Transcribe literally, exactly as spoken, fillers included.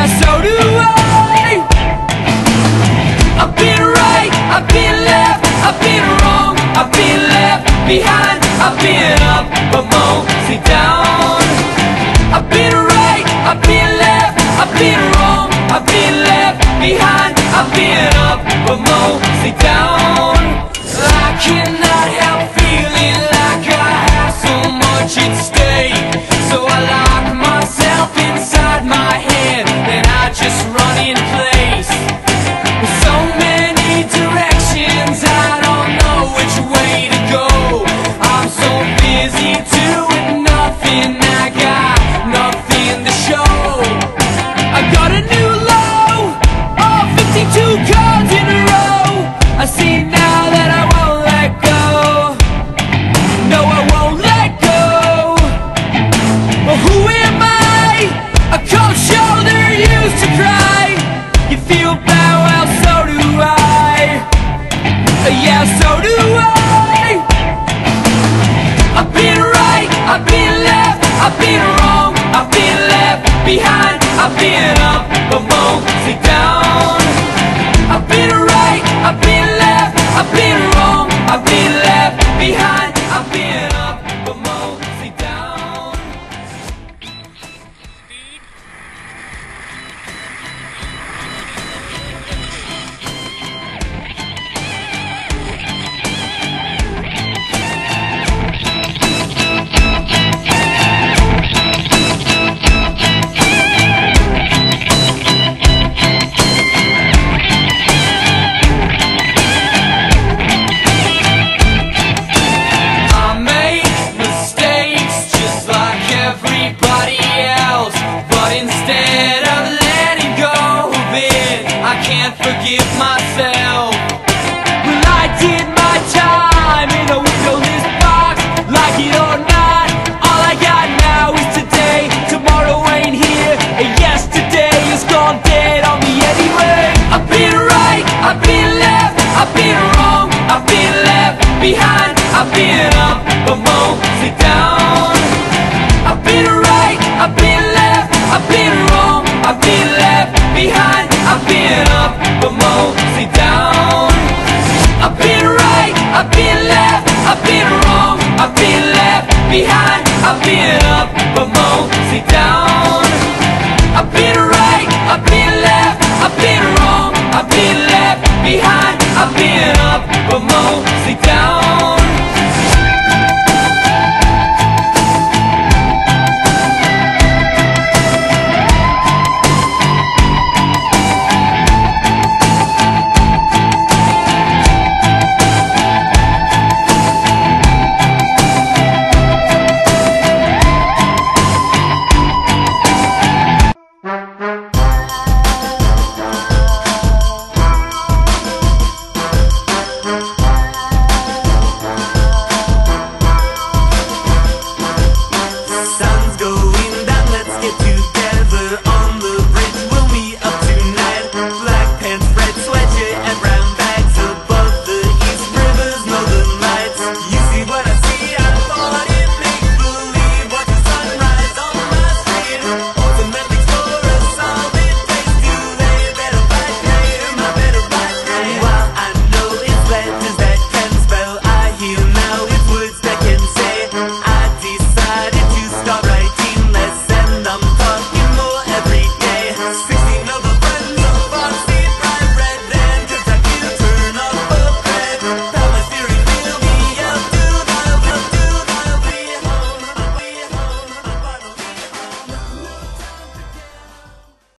yeah, so do I. I've been right, I've been left, I've been wrong, I've been left behind, I've been up, but mostly down. I've been right, I've been left, I've been wrong, I've been left behind, I've been up, but mostly down. I cannot help feeling like I have so much at stake, so I lock myself inside my head and I just run in place. With so many directions, I don't know which way to go. I'm so busy doing nothing, I got nothing to show. I got a new low, all fifty-two cards in a row. I see now that I won't let go. No, I won't let go. Well, who am I? A cold shoulder used to cry. You feel bad, well, so do I. Yeah, so do I. I've been right, I've been left, I've been wrong, I've been left behind, I've been up, but mostly down. I've been right, I've been left, I've been wrong, I've been left behind, I've been up, but mostly down. I make mistakes just like everybody else, but instead of letting go of it, I can't forgive myself. Well, I did my time in a windowless box, like it or not. All I got now is today. Tomorrow ain't here, and yesterday is gone dead.